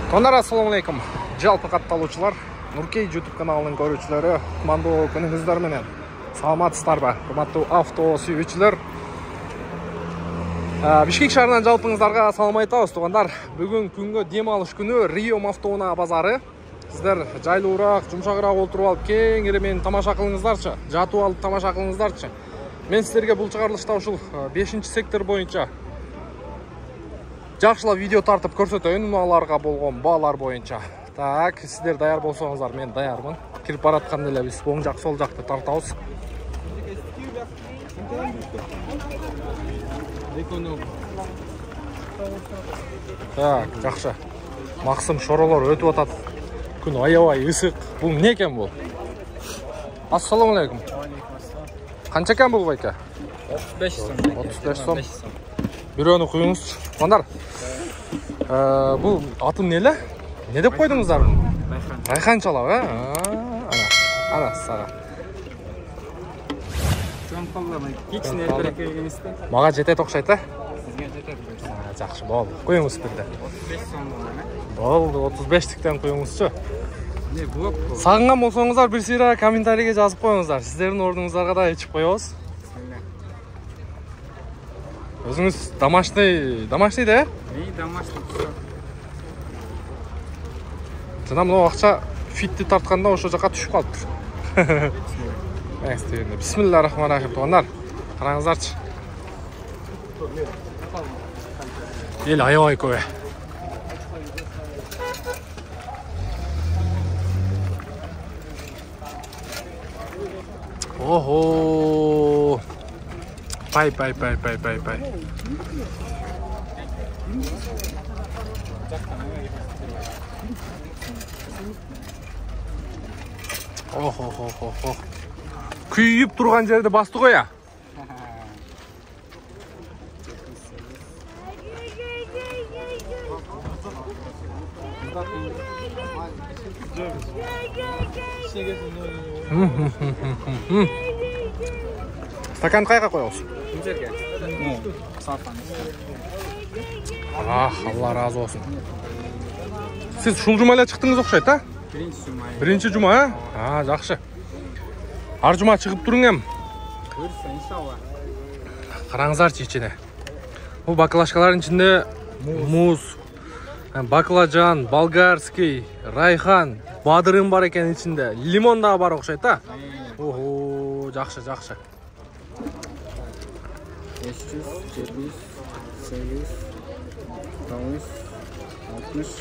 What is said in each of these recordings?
Тондар, ассаламу алейкум. Жалпы катталуучулар, Нуркей YouTube каналынын көрүүчүлөрү, кумандуу күнүңүздөр менен саламатсыздарбы? Урматтуу авто сүйүүчүлөр. Бишкек шаарынан жалпыңыздарга салам айтабыз, туугандар. Бүгүн күнгө дем алыш күнү Рио автоунаа базары. Сиздер жайлуураак, жумшагыраак отуруп алып, кеңири мени тамаша кылыңыздарчы, жатып алып тамаша кылыңыздарчы. Мен сиздерге бул чыгарылышта ушул 5-сектор боюнча жакшылап видео тартып көрсөтөйүн унааларга болгон баалар боюнча. Так, сиздер даяр болсоңуздар, мен даярмын. Кирип баратканда эле биз оң жак, сол жакты тартабыз. Так, жакшы. Максым шоролор өтүп атат. Күн аябай ысык. Бул эмне экен бул? Ассаламу алейкум. Канча экен бул байка? 35 сом. 35 сом. Бирөөнү куюңуз. Кондар. Бул атын неле? Не деп койдуңуздар? Райхан. Райхан чалабы, Ана сара. Чоңколдо кичине берек эместе. Мага жетет окшойт, Сизге жетет. Жакшы, болду. Коюңуз бирде. 35 сом Болду, 35тиктен коюңузчу. Не блок бул? Сагынган болсоңуздар бир сыйра комментарийге жазып коюңуздар. Сиздердин ордуңуздарга да ичип коебуз. Өзүңүз домашний да? И домашний. Жана мына акча фитти тартканда ошо жака түшүп калыптыр. Бисмиллахиррахманиррахим, туугандар. Караңыздарчы. Эл аябай көп. Охо. Пай. Охо. Күйүп турган жерди басты го я. Стакан кайга коебуз? Жерге. Сафан. Алла разы болсун. Сиз ушул жума эле чыктыңыз окшойт, Биринчи жума, жакшы. Ар жума чыгып туруң эм. Көрсө, иншалла. Караңыздарчы ичине. Бул баклажкалардын ичинде муз, баклажан, болгарский, райхан, бадырын бар экен ичинде. Лимон да бар окшойт, Ого, жакшы. 500, 700, 800, 900, 60.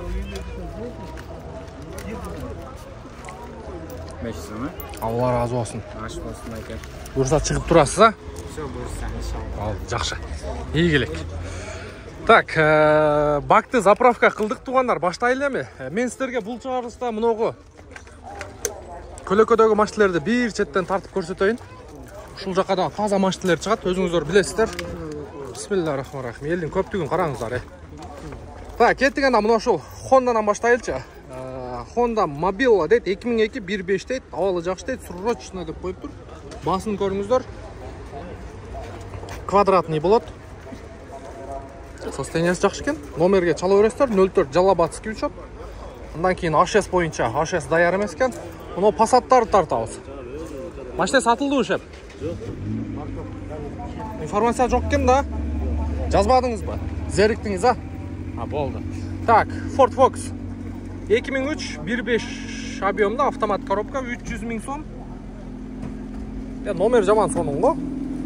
500 мı? Алла разы болсун. Аш болsun айка. Бурса чыгып турасыз, Все буйрса, иншалла. Ал, жакшы. Ийгилик. Так, бакты заправка кылдык, туугандар, баштайлы эми. Мен сиздерге бул чыгарылышта мыногу көлөкөдөгү машиналарды бир четтен тартып көрсөтөйүн. Ушул жака да таза машиналар чыгат, өзүңүздөр билесиздер. Бисмиллахиррахманиррахим. Элдин көптүгүн караңыздар. Так, кеттик анда мына ушул Hondaдан баштайлычы. Honda Mobile дейт, 2002 1.5 дейт, абалы жакшы дейт, срочно деп коюптур. Басын көрүңүздөр. Квадратный болот. Состояниясы жакшы экен. Номерге чала бересиздер, 04 Жалабатский учет. Андан кийин HS боюнча, HS даяр эмес экен. Мына Passаттарды тартабыз. Машина сатылды шеп? Жок. Информация жок экен да? Жазбадыңызбы? Зериктиңиз, болду. Так, Ford Focus 2003 1.5 объемда автомат коробка, 300 000 сом. Номер жаман сонун го.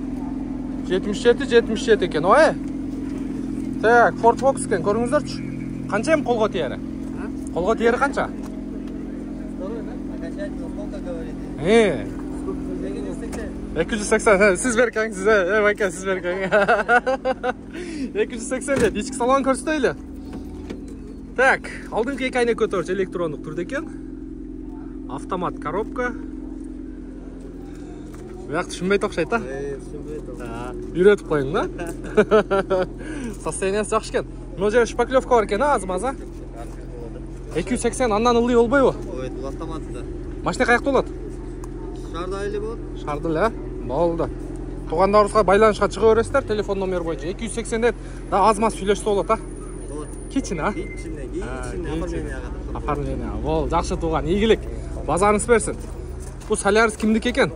77 экен, Так, Ford Focus экен, көрүңүздөрчү. Канча эм колго тиери? Колго тиери канча? 280. Siz berken size. Bakın siz berken. 280 dedi. İçki salon көрсөтөйлү. Так, алдыңкы эки айнек көтөрүч электрондук түрдө экен. Автомат коробка. Бияк түшүнбөйт окшойт, Үйрөтүп коюң да. Состояниясы жакшы экен. Мына жерде шпаклевка бар экен, аз-маз, 280 андан ылдый болбойбу? Ой, бул автоматта. Машина каякта болот? Шардайлы болот. Шардыл, Болду. Туугандарыбызга байланышка чыга бересиздер, телефон номер боюнча 280 дейт. Да аз-маз сүйлөшсө болот, кичин, а? Кичинне, Оформление. Бол, жақсы туған, игілік. Базарыңыз берсін. Бұл Солярис кімдік екен?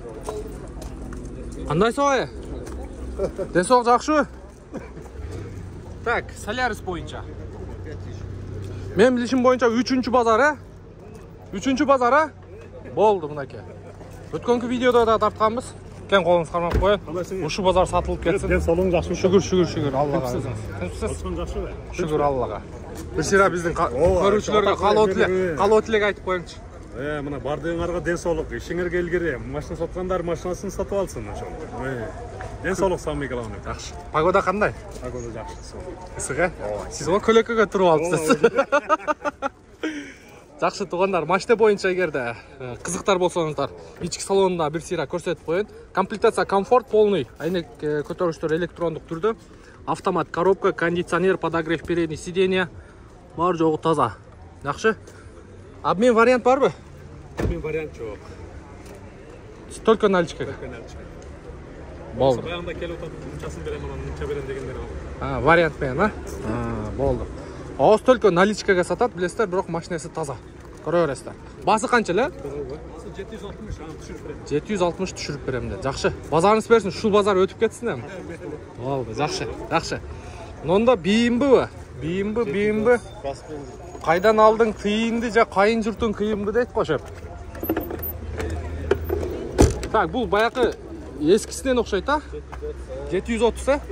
Қандай соғай? Денсаулық жақшы? Так, Солярис бойынша. Мен білішім бойынша 3-ші базар, ә? 3-ші базар, ә? Болды мұнаке. Өткенгі видеода да тартқанбыз. Кен қолыңыз қармап қойын. Ұшы базар сатылып кетсін. Денсаулығың жақсы. Шүгір, Аллаға. Шүгір Аллаға. Bir sıra біздің көрушілерге қалау тілек айтып қойыңызшы. Мына бардығыңарға денсаулық, ішіңерге ілгері, машина сатқандар машинасын сатып алсын. Денсаулық самый главный. Жақсы. Погода қандай? Погода жақсы. Ысық, сіз ғой көлекеге тұрып алыпсыз. Жақсы туғандар, машина бойынша егерде қызықтар болсаңыздар, ички салонында бір сыра көрсетіп қойын. Комплектация комфорт полный, айнек көтөргүчтөр электрондук түрдө. Автомат коробка, кондиционер, подогрев передний сиденья. Бар жоғы таза. Жақсы. Обмен вариант барбы? Обмен вариант жоқ. Только наличка. Болды. Баяғында келіп отады, мұншасын берем, мұнша берем дегендер ол. Вариант мен, а? Болды. Ауыз только наличкаға сатат, білесіздер, бірақ машинасы таза. Көрі өресіздер. Басы қанчылы? Басы 760, түшіріп берем. 760 түшіріп берем де. Жақсы. Базарыңыз берсін, шул базар өтіп кетсін әм. Болды, жақсы. Онда бейімбі? Бейімбі? Қайдан алдың тиінді, жа қайын жұртың қиынбы дейді қошып. Так, бұл баяқы ескісінен оқшайды, а? 730, а?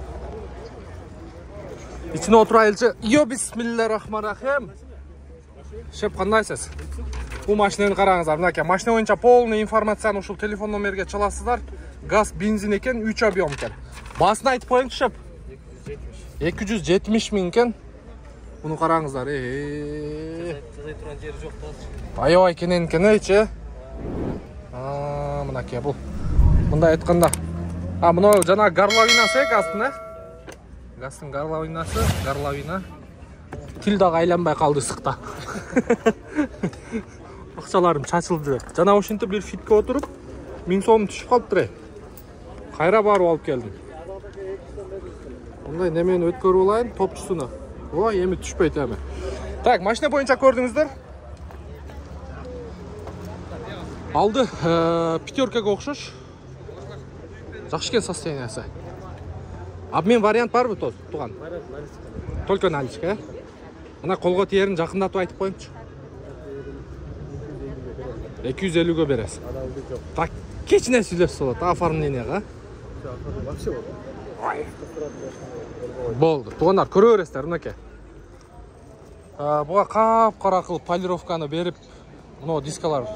İçine oturayılçı. Yo, bismillahirrahmanirrahim. Şep, qandaysiz? Bu maşineni qarаңыздар. Мынакей, машина бойынша полный информацияны ушул телефон номерге çalasыздар. Газ, бензин екен, 3 объем екен. Басын айтып қойыңыз, Шеп. 270 000 екен. Бұны қараңыздар. Аябай кенен кенейчі. Мынакей, бұл. Бұнда айтқанда. Мұны жана горловинасы астына. Гастың горловина. Тілдағы айланбай қалды сықта. Ақшаларым шашылды. Жана ошынты бір фитке отырып, 1000 сом түшіп қалып тұрай. Қайра барып алып келдім. Ондай немен өткөріп олайын, топчысыны. Ой, емі түшпейді әмі. Так, машина бойынша көрдіңіздер. Алды, пятеркаға оқшыш. Жақшыкен состояниясы. Обмен вариант бар бі туған? Только наличка, ә? Ана қолға тиерін жақындату айтып қойыңшы. 250-ге бересіз. Так, кечіне сөйлесіз олады, оформленияға. Болды, туғандар, көрі өрестер, мұнеке. Бұға қап-қара қылып полировканы беріп, мұны дискалар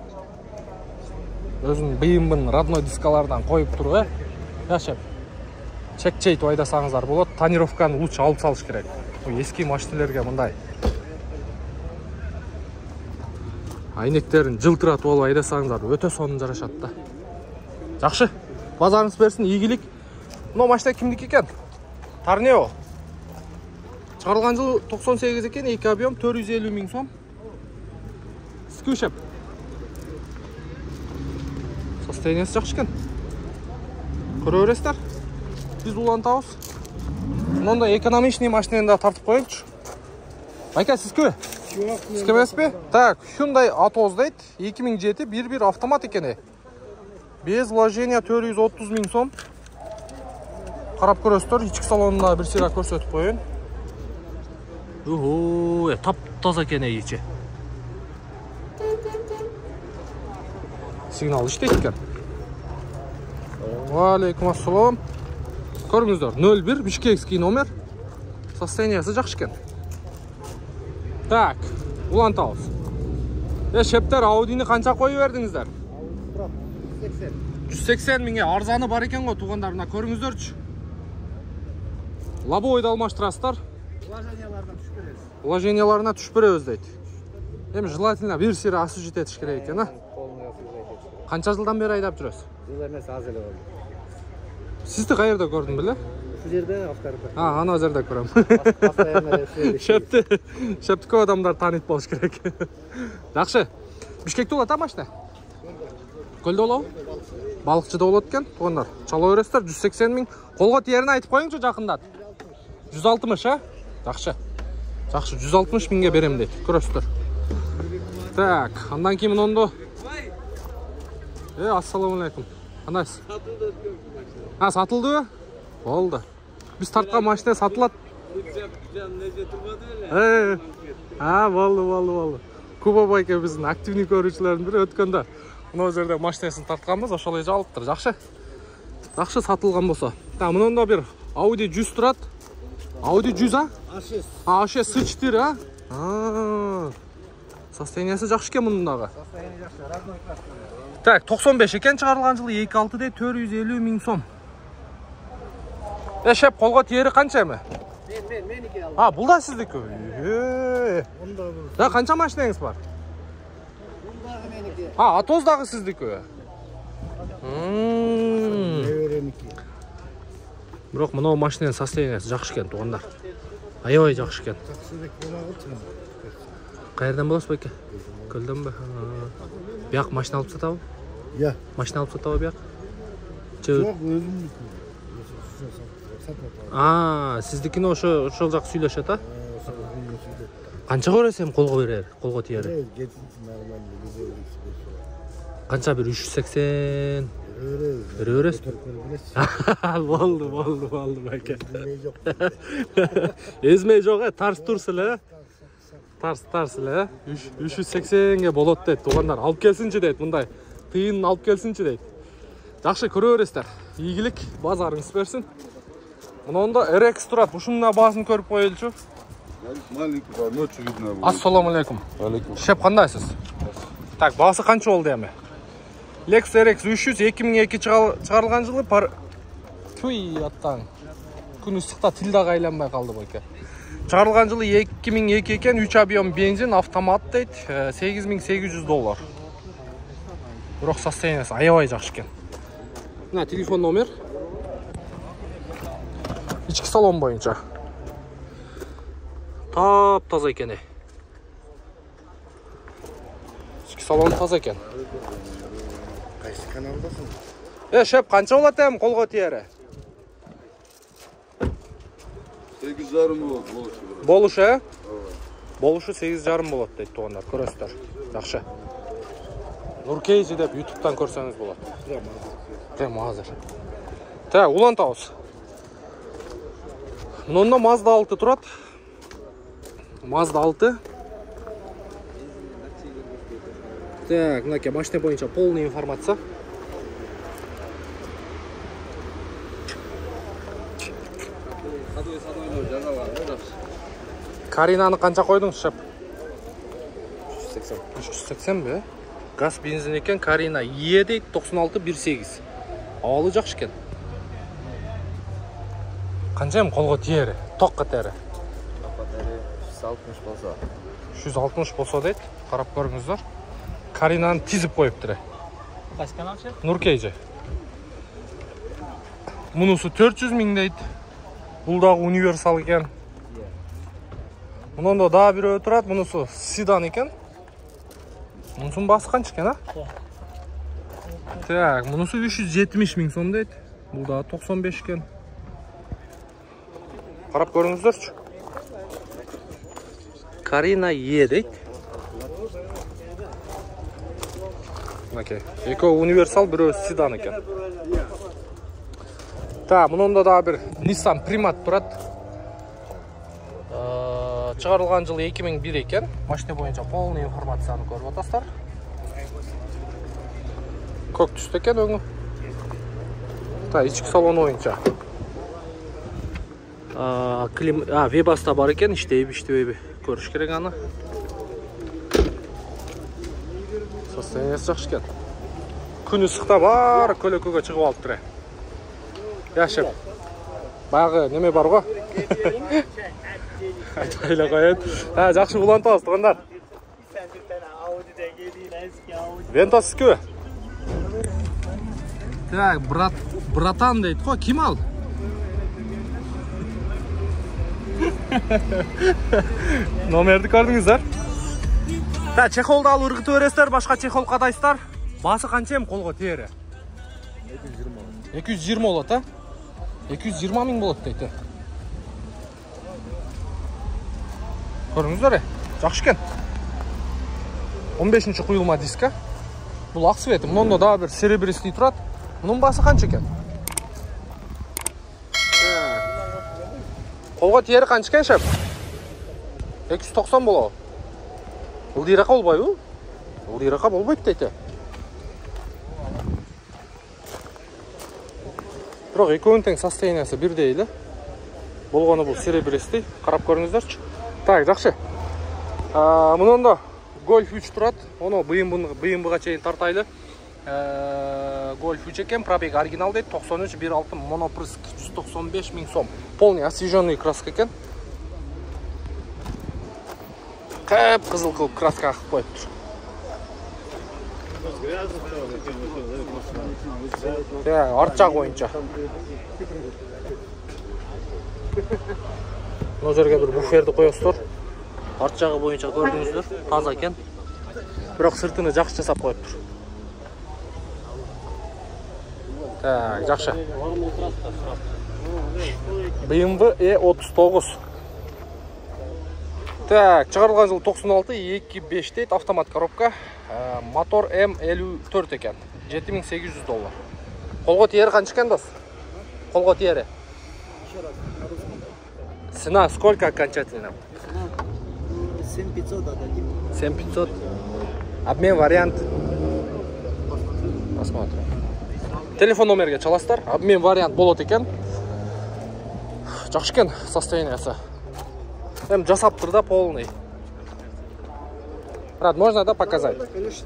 өзінің бейімбін родной дискалардан қойып тұру, ә? Яшеп. Чек-чейт ойдасаңыздар болады, тонировканы лучше алып салыш керек. Ескі машинелерге мұндай айнектерін жылтыратып алып айдасаңыздар өте сонын жарашатты. Жақшы, базарыңыз берсін, игілік. Мұны машина кімдік екен? Торнео. Шығарылған жыл 98 екен, 2 объем 450 000 сом. Скүшеп. Состояниясы жақшы екен. Көрі өрестер. Біз улантауыз. Мұнда экономичный машинені да тартып қойыңшы. Байка, сіз кө? Сіз кемес бе? Так, Hyundai A30 дейді. 2007 1.1 автомат екені. Без вложения 430 000 сом. Қарап көресіздер, ичкі салонына бір сыра көрсетіп қойын. Тап-таза екен ечі. Сигнал іштейді екен. Алейкум ассалам. Көріңіздер, 01 бишкекский номер. Состояниясы жақшы екен. Так, улантауыз. Шептер, Аудини қанша қойы бердіңіздер? 180 000-ге арзаны бар екен ғой туғандарына көріңіздерші. Лобойды алмаштырасыздар. Вложенияларына түшіп береміз дейді. Желательно бір сыра асы жететіш керек екен, а? Қанша жылдан бері айдап жүресіз? Жыл емес аз елі болды. Сізді қайырда көрдің біле? Şu жерде, авторда. Ана жерде көрем. Шепті көп адамдар танып болуш керек. Жақсы. Бишкекте олады машина? Көлде олау? Балықшыда олады екен, туғандар. Чалау өрестер, 180 000. Қолға тиерін айтып қойыңшы жақындат. 160, а? Жақсы. Жақшы, 160 миңге берем дейді. Көресіздер. Так, андан кейін мынонды. Ассаламалейкум. Қандайсыз? Сатылды ба? Болды. Біз тартқан машина сатылады. Болды. Куба байке біздің активный көрушілердің бірі өткенде. Мына жерде машинасын тартқанбыз, ошолай жалып тұр. Жақшы. Жақшы сатылған болса. Мынонда бір Audi 100 тұрады. Audi 100, а? A6 S4, а? Состояниясы жақшы екен мұндағы. Так, 95 екен, шығарылған жылы 2.6 де 450 миң сом. Шеп, қолға тиері қанша ме? Менікі алды. Бұл да сіздікі? Қанша машинаңыз бар? Бұндағы менікі. Атоздағы сіздікі? Бірақ мұнау машинаның состояниясы жақшы екен, туғандар. Аябай жақшы екен. Қайырдан боласыз ба еке? Көлден бе? Бияқ машина алып сатабы? Иә. Машина алып сатабы бияқ? Жоқ, өзім сіздікіні ошол жақ сүйлешет, а? Қанша көресем қолға берер, қолға тиер? Қанша бір 380? Беререс? Болды, бәке. Ezmey жоқ, тарс тұрсылы? Тарсылы, 380-ге болады дейді, туғандар. Алып келсінші дейді, мұндай. Тыйын алып келсінші дейді. Жақшы көрі өрестер. Игілік, базарыңыз берсін. Мұнда RX тұрады. Бұшынна басын көріп қойылшы. Ассаламалейкум. Шеп қандайсыз? Так, басы қанша олды әме? Lexus RX 300 2002 шығарылған жылы Туй, аттан. Күн ыстықта тілдағы айланбай қалды бөке. Шығарылған жылы 2002 екен, 3 объем бензин, автомат дейді, $8,800. Бірақ состояниясы аябай жақсы екен. Мына телефон номер. Ішкі салон бойынша. Тап-таза екен. Ішкі салон таза екен. Қайсы каналдасың? Шеп, қанша болады әм қолға тиері? 8,5 Болушы, Болушы 8,5 болады дейді туғандар, көресіздер. Жақшы. Нұркейзі деп YouTube'дан көрсеңіз болады. Мазыр. Улан тауыз. Мұнда Mazda 6 тұрады. Mazda 6. Мынаке машина бойынша полный информация. Каринаны қанша қойдыңыз, шеп? 380 бе? Газ бензин екен, Карина Е дейді, 96-18. Ауалы жақшы екен. Қанша қолға тиері? Тоққа тәрі? Тоққа тәрі 160 болса. 160 болса дейді, қарап көріңіздер. Каринаны тізіп қойып тұры. Қайсы канал ше? Нұркейжі. Мұнысы 400 миң дейді. Бұлдағы универсал екен. Мұнында да бір өтірат, мұнысы седан екен. Мұнысын басы қанша екен, а? Так, мұнысы 370 миң сом дейді. Бұлдағы 95 екен. Қарап көріңіздерші. Карина Е дейді. Екі универсал, бірі седан екен. Так, мұнында да бір Nissan Primat тұрады. Шығарылған жылы 2001 екен. Машина бойынша полный информацияны көріп отастар. Көк түсті екен өңі. Ішкі салон ойынша. Вебаста бар екен, іште көріш керек аны. Состояниясы жақшы екен. Күн ыстықта бар, көлөкөге шығып алып тұр. Яшып. Бағы неме бар ғой? Айтайлы қойын. Жақшы бұлан тауыз тұғындар. Вентасы кө? Так, братан дейді қой, кем ал? Номерді көрдіңіздер? Чехолды ал ұрғыты өрестер, башқа чехол қадайыстар. Басы қаншем қолға тері? 220 болады, а? 220 миң болады дейді. Көрдіңіздер, жақсы екен. 15-ші құйылма диск. Бұл ақ светі. Мұнда да бір серебристый тұрады. Мұның басы қанша екен? Қолға тиері қанша екен, шеп? 290 болау. Бұл дейрақа болбай бұл? Бұл дейрақа болбайды дейді. Бірақ екеуінің тең состояниясы бірдейлі. Болғаны бұл серебристый. Қарап көріңіздерші. Так, жақсы. Мұнда Golf 3 тұрады. Оны BMW'ға чейін тартайлы. Golf 3 екен, пробег оригинал дейді. 93 1.6 монопрыск 195 000 сом. Полный освеженный краска екен. Қып қызыл қылып краска ақып қойып тұр. Арт жағы бойынша. Бұл жерге бір буферді қойыңыздар. Арт жағы бойынша көрдіңіздер, таза екен. Бірақ сыртыны жақсы жасап қойып тұр. Так, жақсы. BMW E39. Так, шығарылған жыл 96, 2.5 дейді, автомат коробка. Мотор M54 екен. $7800. Қолға тиері қанша екен, дос? Қолға тиері. Цена сколько окончательно? 7500 отдадим. 7500. Обмен вариант. Посмотрим. Телефон номерге çalasыздар. Обмен вариант болады екен. Жақсы екен состояниясы. Hem жасап тұр да полный. Рад, можно да показать? Конечно.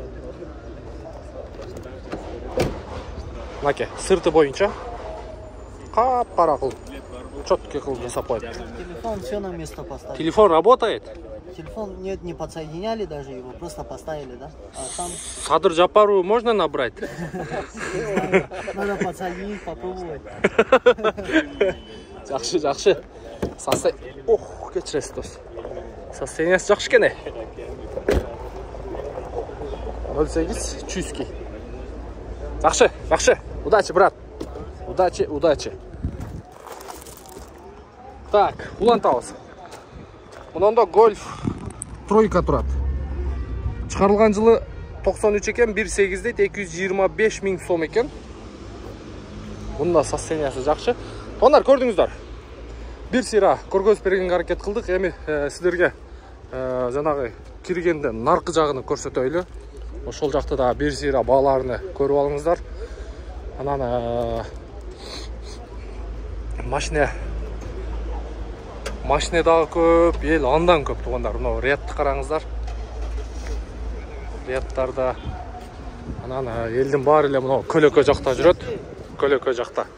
Лаке, сырты бойынша. Қап-қара қылып. Четкий қылып жасап қойды. Телефон все на место поставили. Телефон работает? Телефон нет, не подсоединяли даже его, просто поставили, да? А там Садыр Жапару можно набрать? надо подсоединить, попробовать. Жақсы, жақсы. Ох, кешіресіз дос. Состояниясы жақсы екен. 08 чуйский. Жақсы, жақсы. Удачи, брат. Удачи, удачи. Так, улантауыз. Мұнда Golf тройка тұрады. Шығарылған жылы 93 екен, 1.8 дейді, 225 000 сом екен. Бұнда состояниясы жақсы. Тонар, көрдіңіздер. Bir сыра көргөз бергенге әрекет қылдық. Эми сіздерге жанагы киргенде нарқы жағын көрсөтөйлү. Ошол жақты да bir сыра бааларыны көрүп алыңыздар. Анан машина дагы көп, ел андан көп тугандар. Мына рядты караңыздар. Рядтарда анан элдин баары эле мына көлөкө жакта жүрөт. Көлөкө жакта.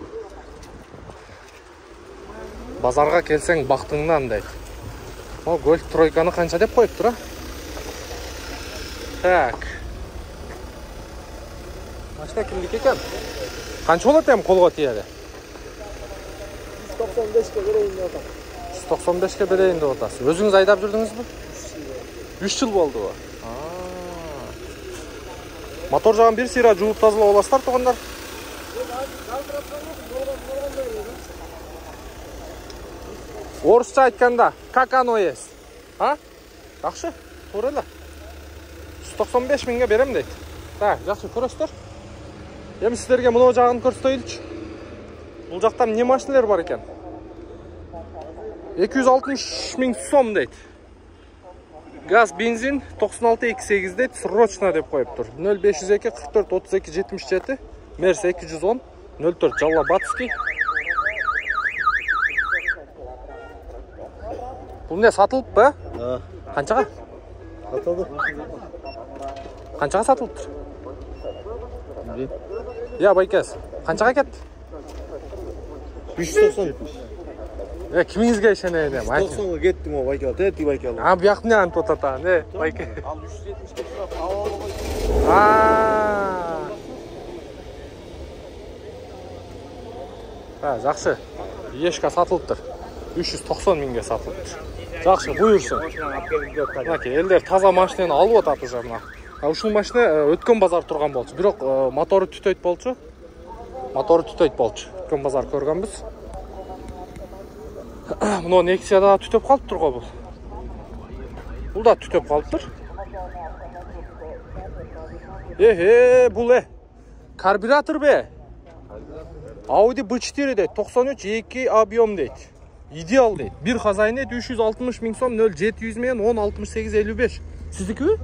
Базарға келсең бақтыңнан дейді. О, Golf тройканы қанша деп қойып тұра? Так. Машина кімдік екен? Қанша болады әм қолға тиеді? 195'e берейін деп отам. 195'e берейін деп отасыз. Өзіңіз айдап жүрдіңіз бі? 3 жыл болды ба? Мотор жағын bir сыра жуып тазалап аласыздар туғандар. Орысша айтканда, как оно есть? А? Жақсы, көрелі. 195 000-ге берем дейді. Так, жақсы көресіздер. Ем сіздерге мұнау жағын көрсетейінші. Бұл жақтан не машинелер бар екен? 260 000 сом дейді. Газ, бензин 96-28 дейді, срочно деп қойып тұр. 0502 44 32 77, Мерс 210, 04 Жаллабатский. Бұл не сатылып ба? Қаншаға? Сатылды. Қаншаға сатылып тұр? Я, байкес. Қаншаға кетті? 390. Кіміңізге ішене не? 90'ға кеттім о байкал. Тәтті байкал. Бұяқ не ант отата? Не? Байке. Ал 370'ге тұрап, ауалы қойды. Жақсы. Ешқа сатылып тұр. 390 000-ге сатылып тұр. Жақсы, бұйырсын. Елдер таза машинаны алып отаты жарына. Ушул машина өткөн базар турган болчу. Бирок мотору түтөйт болчу. Өткөн базар көргөнбүз. Мына Nexia да түтөп калып турго бул. Бұл да түтеп қалыптыр. Бұл карбюратор бе? Audi B4 дейді, 93 2 объем дейді. Идеал дейді. Bir хазайын дейді, 360 мың сом, 0700 мен 106855. Сіздікі бе?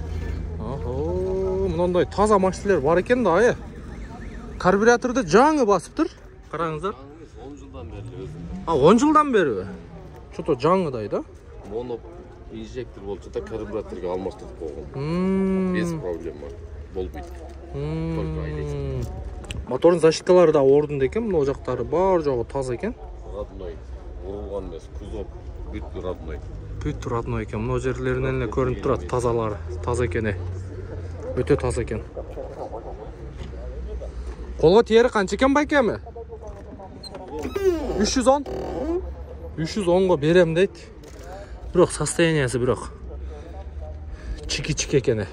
Мұнандай таза машинелер бар екен да, Карбюраторды жаңы басып тұр. Қараңыздар. 10 жылдан бері өзім. 10 жылдан бері? Что-то жаңыдай да? Моно инжектор болчу да карбюраторга алмаштырып койгон. Без проблема. Болбойт. Только айдайсың. Мотордун защиталары да ордунда экен, мына жактары бар жогу таза экен. Родной. Урулган эмес, кузов бүт родной. Бүт родной экен. Мына жерлеринен эле көрүнүп турат, тазалары, таза экени. Өтө таза экен. Колго тиери канча экен байкеми? 310. 310го берем дейт. Бирок состояниясы бирок чики-чики экени.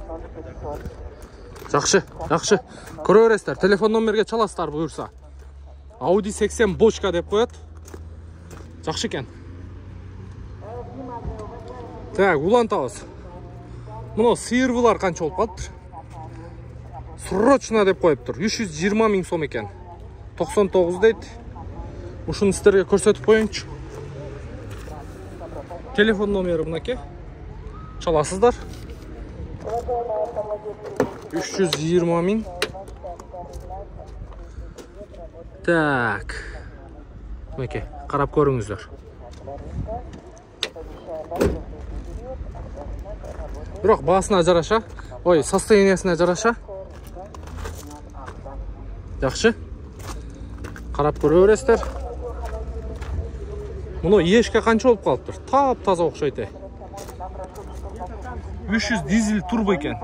Жакшы. Көрө бересиздер. Телефон номерге чаласыздар буюрса. Audi 80 бочка деп коет. Жакшы экен. Так, улантабыз. Мына сыйырбылар канча болуп калыптыр? Срочно деп коюптур. 320 мың сом экен. 99 дейт. Ушуну сиздерге көрсөтүп коеюнчу. Телефон номери мынакей. Çalasızlar. 320 мың. Так. Мынакей, карап көрүңүздөр. Бирок басына жараша, состояниясына жараша. Жакшы. Карап көрө бересиздер. Муну ешке канча болуп калыптыр? Тап-таза окшойт. 300 дизель турбо экен.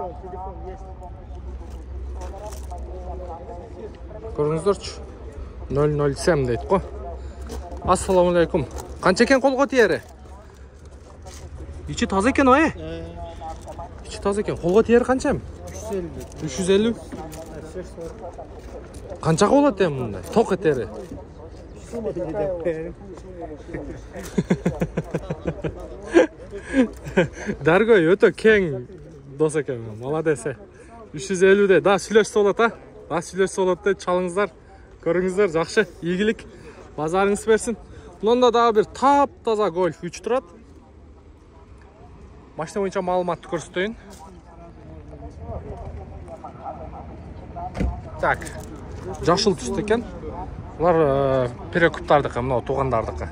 Көрүңүздөрчү. 007 дейт го. Ассаламу алейкум. Канча экен колго тиери? Ичи таза экен ой. Ичи таза экен. Колго тиери канча? 350. Канчага болот эми мындай? Ток этери. Даргой өтө кең дос экен. Молодец. 350де. Да сүйлөшсө болот, а? Да сүйлөшсө болот деп чалыңыздар. Көрүңүздөр, жакшы. Ийгилик. Базарыңыз берсин. Мында дагы бир тап-таза Golf 3 турат. Машина боюнча маалыматты көрсөтөйүн. Так. Жашыл түстө экен. Булар перекуптардыкы, мына туугандардыкы.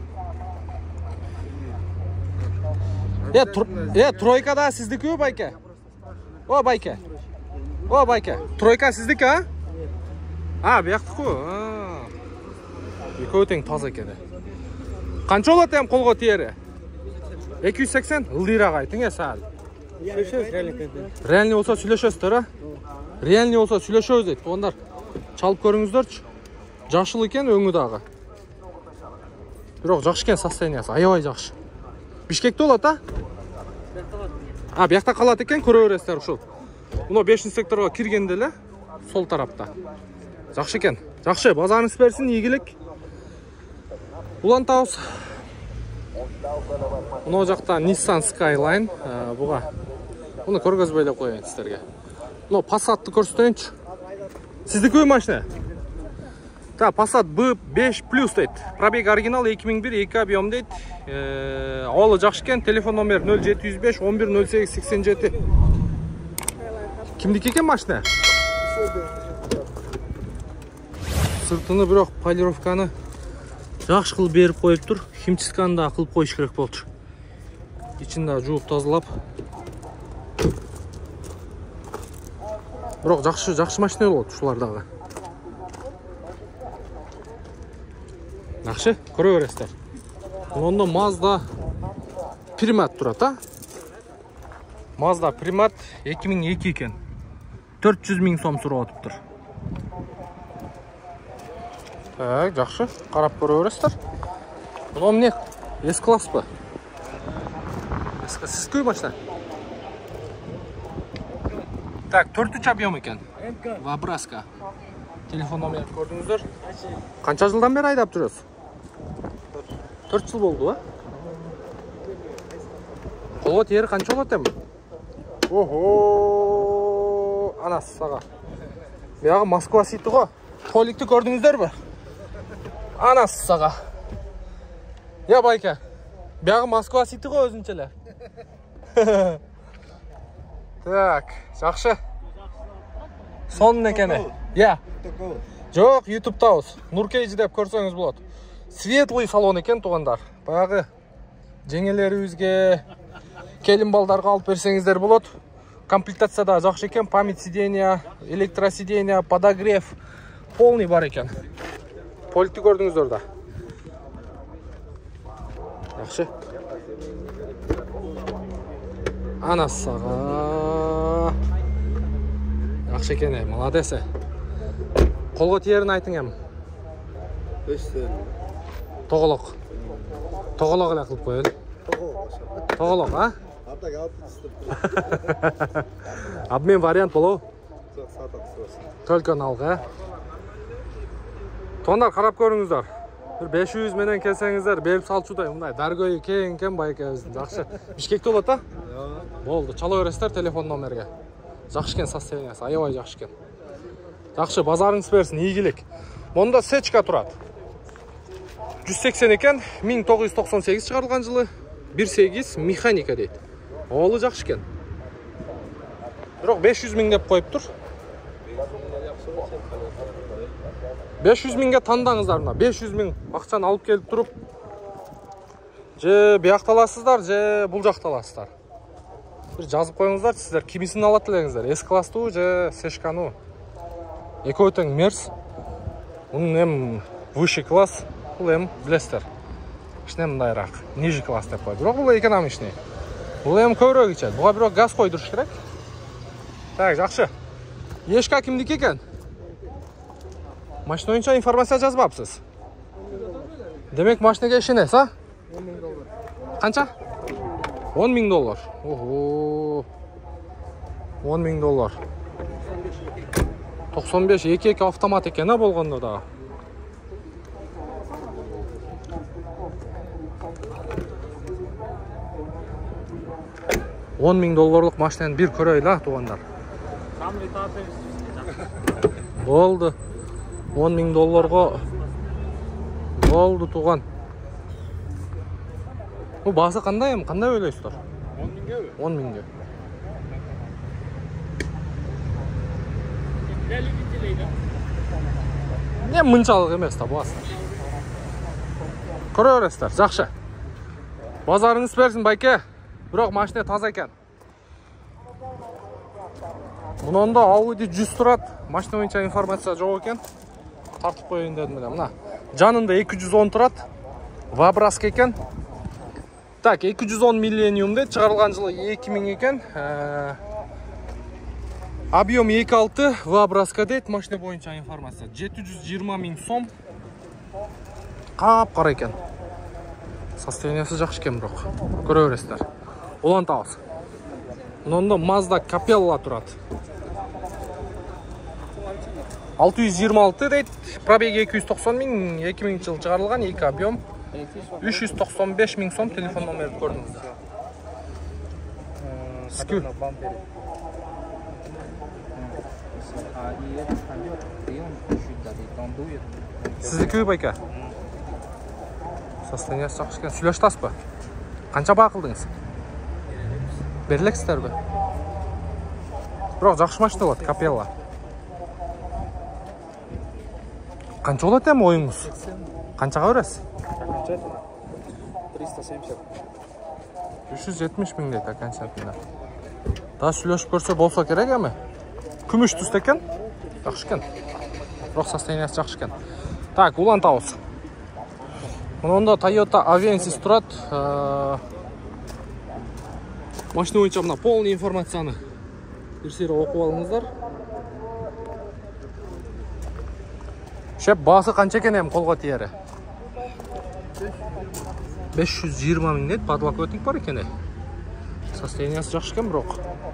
Тройкада сиздики байке? О, байке. Тройка сиздики, а? Бияктыкы. Экөө тең таза экен. Канча болот эми колго тиери? 280 ылдыйраак айтың саал. Реальный болсо сүйлөшөсүздөр, а? Реальный болсо сүйлөшөбүз дейт. Туугандар, чалып көрүңүздөрчү. Жашыл экен өңү дагы. Бирок жакшы экен состояниясы, аябай жакшы. Бишкекте болот, а? Биякта калат экен, көрө бересиздер ушул. Мына 5-секторго киргенде эле сол тарапта. Жакшы экен. Жакшы, базарыңыз берсин, ийгилик. Улантабыз. Мына жакта Nissan Skyline, буга. Муну көргөзбөй деп коеюн сиздерге. Мына Passat'ты көрсөтөйүнчү. Сиздики машина? Та, Passat B5 Plus дейт. Пробег оригинал 2001, 2 объем дейт. Абалы жакшы экен. Телефон номер 0705 11 08 87. Кимдики экен машина? Сыртыны бирок полировканы жакшы кылып берип коюптур. Химчистканы да кылып коюш керек болчу. Ичин да жууп тазалап. Бирок жакшы машина болот ушулар дагы. Жакшы, көрө бересиздер. Мында Mazda Primat турат, а? Mazda Primat 2002 экен. 400 мың сом сурап атыптыр. Так, жакшы, карап көрө бересиздер. Мына эмне? S-класспы? Сиздики машина? Так, 4 объем экен. Вабраска. Телефон номерин көрдүңүздөр. Канча жылдан бери айдап жүрөсүз? 4 жыл болду, а? Қолға тиері қанша болады эми? Охо! Анасы саға. Бұяғы Москва сейті ғой. Толикті көрдіңіздер бі? Анасы саға. Я байка. Бұяғы Москва сейті ғой өзінчелер. Так, жақшы. Сонын екені. Я. Жоқ, YouTube-тауыз. Нуркейджі деп көрсеңіз болады. Светлый салон екен туғандар. Баяғы жеңелеріңізге, келін балдарға алып берсеңіздер болады. Комплектацияда жақсы екен. Память сиденья, электросиденья, подогрев. Полный бар екен. Польтті көрдіңіздер да. Жақсы. Анасыға. Жақсы екен, молодесі. Қолға тиерін айтың әм. Тоғылық. Тоғылық әлі қылып қойын. Тоғылық, а? Обмен вариант болу? Только налға. Тондар қарап көріңіздер. 500 менен келсеңіздер, беріп салчудай. Даргөйі кен байке өзін. Жақшы. Бишкекте олады, а? Болды. Чала өрестер телефон номерге. Жақшы кен состояниясы. Аябай жақшы кен. Жақшы, базарыңыз берсін, игілік. Мұнда сечка тұрады. 180 екен, 1998 шығарылған жылы, 1.8 механика дейді. Олы жақшы кен. Бірақ 500 мың деп қойып тұр. 500 мыңға таңдаңыздар мына. 500 мың ақшаны алып келіп тұрып, же бияқталасыздар, же бұл жақталасыздар. Бір жазып қойыңыздар, сіздер кимисін алат тілеңіздер. S-класты, же сешканы. Екеуітің мерс. Оның әм выше класс, бұл әм білестер. Ішіне мұндайрақ, ниже класс деп қой. Бірақ бұл экономичный. Бұл әм көбірек ечеді. Бұға бірок газ қойдырыш керек. Так, жақшы. Ешқа кімдік екен? Машина ойынша информация жазбапсыз. Демек машинаға ішінес, а? Қанша? $10,000. Ого. $10,000. 95 2 автомат екен болғанда да. $10,000 машинаны бір көрөйлі туғандар. Болды. $10,000 болды туған. Бұл басы қандай ойлайсыздар? 10,000. Не мұншалық емес та басы. Көре өрестер, жақшы. Базарыңыз берсін байке. Бірақ машина таза екен. Мұнында Audi 100 тұрады. Машина ойынша информация жоқ екен. Тартып қойын дедім мына. Жанында 210 тұрады. Вабраска екен. Так, 210 миллениум дейді. Шығарылған жылы 2000 екен. Объем 2.6, Вабраска дейді. Машина бойынша информация. 720 мың сом. Қап-қара екен. Состояниясы жақшы екен бірақ. Көре өрестер. Олан тауыз. Мұнда Mazda Capella тұрады. 626 дейді. Пробег 290 мың, 2000 жыл шығарылған, 2 объем. 395 мың сом, телефон номерді көрдіңіз. Скү. Сіздікі байка? Состояниясы жақшы екен. Сүлеш тас ба? Қанша бақылдыңыз? Берлексіздер бі? Бірақ жақшы машина болады, Capella. Қанша болады әм ойыңыз? Қаншаға өресіз? 370. 370 мың дейді концертінде. Да сүлешіп көрсе болса керек әмі? Күміш түсті екен? Жақшы екен. Бірақ состояниясы жақшы екен. Так, улан тауыз. Мұнда Toyota Avensis тұрады. Машина ойынша мұна полный информацияны бірсері оқып алыңыздар. Шеп, басы қанша екен әм қолға тиері? 520 мың дейді, подлокотник бар екен. Состояниясы жақшы екен бірақ.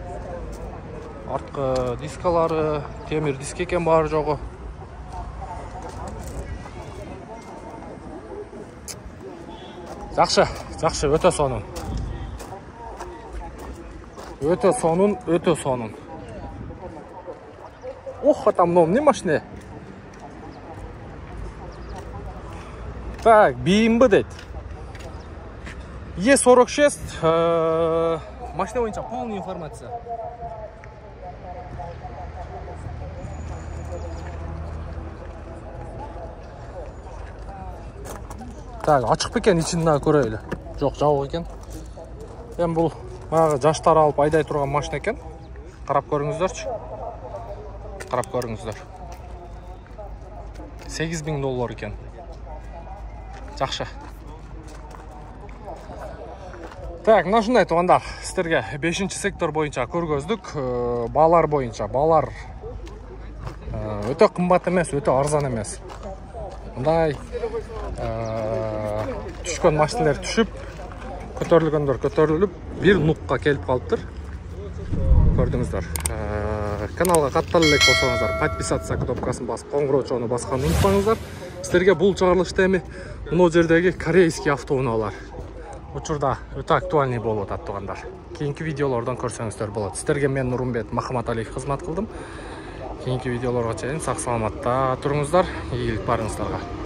Артқы дискалары, темір диск екен бар жоғы. Жақшы, өте соның. Өтө сонун, өтө сонун. Ох, там не машина. Так, BMW дейт. Е46, машина боюнча полный информация. Так, ачык бекен ичинде көрөйлү. Жок, жабык экен. Эми бул баягы жаштар алып айдай турган машина экен. Карап көрүңүздөрчү. Карап көрүңүздөр. $8000 экен. Жакшы. Так, ушундай туугандар, сиздерге 5-сектор боюнча көргөздүк. Баалар боюнча, баалар өтө кымбат эмес, өтө арзан эмес. Мындай түшкөн машиналар түшүп, көтөрүлгөндөр көтөрүлүп, бир нукка келип калыптыр. Көрдүңүздөр. Каналга каттала элек болсоңуздар, подписаться кнопкасын басып, коңгуроочону басканды унутпаңыздар. Сиздерге бул чыгарылышта эми мына жердеги корейский автоунаалар учурда өтө актуальный болуп атат туугандар. Кийинки видеолордон көрсөңүздөр болот. Сиздерге мен Нурумбет Махаматалиев кызмат кылдым. Кийинки видеолорго чейин сак саламатта туруңуздар. Ийгилик барыңыздарга.